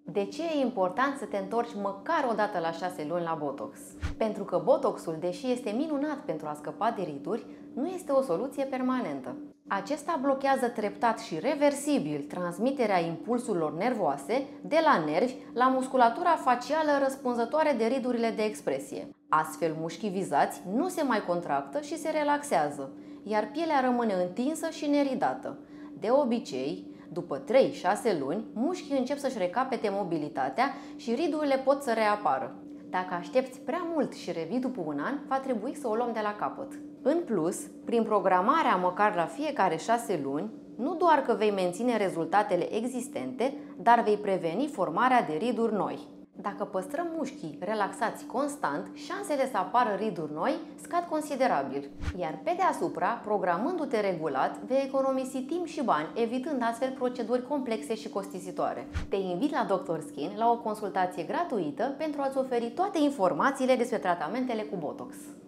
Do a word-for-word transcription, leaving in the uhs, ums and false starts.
De ce e important să te întorci măcar o dată la șase luni la Botox? Pentru că Botoxul, deși este minunat pentru a scăpa de riduri, nu este o soluție permanentă. Acesta blochează treptat și reversibil transmiterea impulsurilor nervoase de la nervi la musculatura facială răspunzătoare de ridurile de expresie. Astfel, mușchii vizați nu se mai contractă și se relaxează, iar pielea rămâne întinsă și neridată. De obicei, după trei șase luni, mușchii încep să-și recapete mobilitatea și ridurile pot să reapară. Dacă aștepți prea mult și revii după un an, va trebui să o luăm de la capăt. În plus, prin programarea măcar la fiecare șase luni, nu doar că vei menține rezultatele existente, dar vei preveni formarea de riduri noi. Dacă păstrăm mușchii relaxați constant, șansele să apară riduri noi scad considerabil. Iar pe deasupra, programându-te regulat, vei economisi timp și bani, evitând astfel proceduri complexe și costisitoare. Te invit la doctor Skin la o consultație gratuită pentru a-ți oferi toate informațiile despre tratamentele cu Botox.